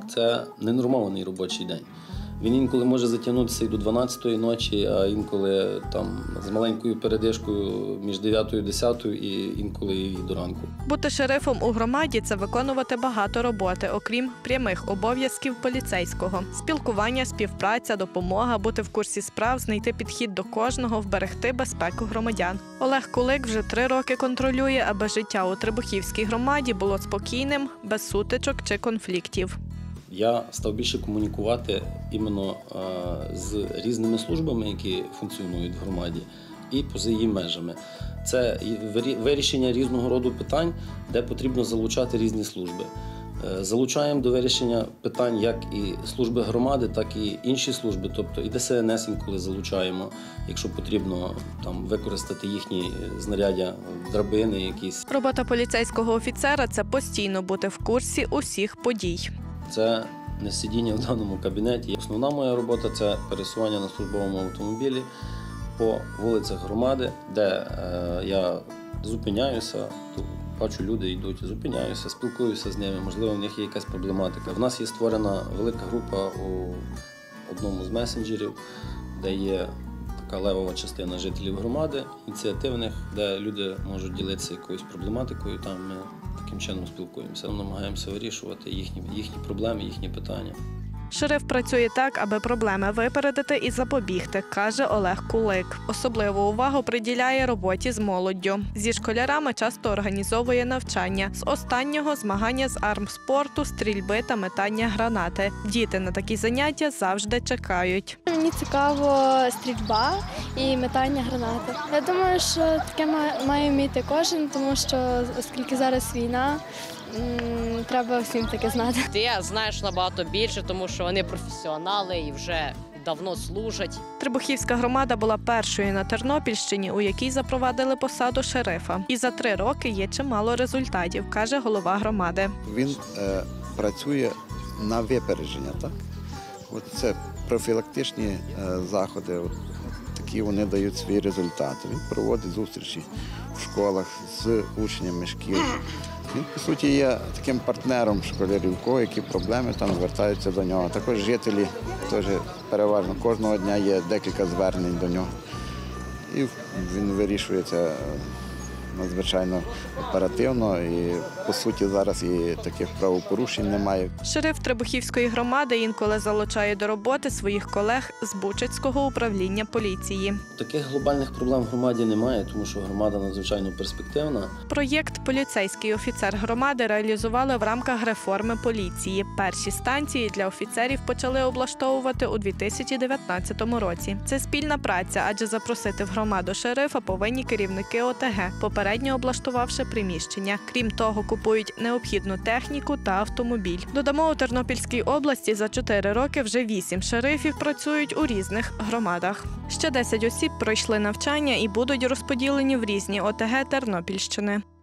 це ненормований робочий день. Він інколи може затягнутися і до 12-ї ночі, а інколи там з маленькою передишкою між 9-ю і 10-ю, і інколи і до ранку. Бути шерифом у громаді – це виконувати багато роботи, окрім прямих обов'язків поліцейського. Спілкування, співпраця, допомога, бути в курсі справ, знайти підхід до кожного, вберегти безпеку громадян. Олег Кулик вже 3 роки контролює, аби життя у Требухівській громаді було спокійним, без сутичок чи конфліктів. Я став більше комунікувати іменно з різними службами, які функціонують в громаді, і поза її межами. Це вирішення різного роду питань, де потрібно залучати різні служби. Залучаємо до вирішення питань як і служби громади, так і інші служби, тобто і ДСНС інколи залучаємо, якщо потрібно там використати їхні знаряддя, драбини якісь. Робота поліцейського офіцера – це постійно бути в курсі усіх подій. Це не сидіння в даному кабінеті. Основна моя робота – це пересування на службовому автомобілі по вулицях громади, де я зупиняюся, бачу, люди йдуть, зупиняюся, спілкуюся з ними, можливо, в них є якась проблематика. В нас є створена велика група у одному з месенджерів, де є така левова частина жителів громади, ініціативних, де люди можуть ділитися якоюсь проблематикою, там ми таким чином спілкуємося, намагаємося вирішувати їхні проблеми, їхні питання. Шериф працює так, аби проблеми випередити і запобігти, каже Олег Кулик. Особливу увагу приділяє роботі з молоддю. Зі школярами часто організовує навчання. З останнього – змагання з армспорту, стрільби та метання гранати. Діти на такі заняття завжди чекають. Мені цікаво стрільба і метання гранати. Я думаю, що таке має вміти кожен, тому що оскільки зараз війна, треба всім таке знати. Я знаю набагато більше, тому що вони професіонали і вже давно служать. Требухівська громада була першою на Тернопільщині, у якій запровадили посаду шерифа. І за 3 роки є чимало результатів, каже голова громади. Він працює на випередження, так? От це профілактичні заходи, такі вони дають свої результати. Він проводить зустрічі в школах з учнями шкіл. Він, по суті, є таким партнером школярів, у кого які проблеми, там звертаються до нього. Також жителі теж переважно кожного дня є декілька звернень до нього. І він вирішує це надзвичайно оперативно і, по суті, зараз і таких правопорушень немає. Шериф Требухівської громади інколи залучає до роботи своїх колег з Бучацького управління поліції. Таких глобальних проблем в громаді немає, тому що громада надзвичайно перспективна. Проєкт «Поліцейський офіцер громади» реалізували в рамках реформи поліції. Перші станції для офіцерів почали облаштовувати у 2019 році. Це спільна праця, адже запросити в громаду шерифа повинні керівники ОТГ, попередньо облаштувавши приміщення. Крім того, купують необхідну техніку та автомобіль. Додамо, у Тернопільській області за 4 роки вже 8 шерифів працюють у різних громадах. Ще 10 осіб пройшли навчання і будуть розподілені в різні ОТГ Тернопільщини.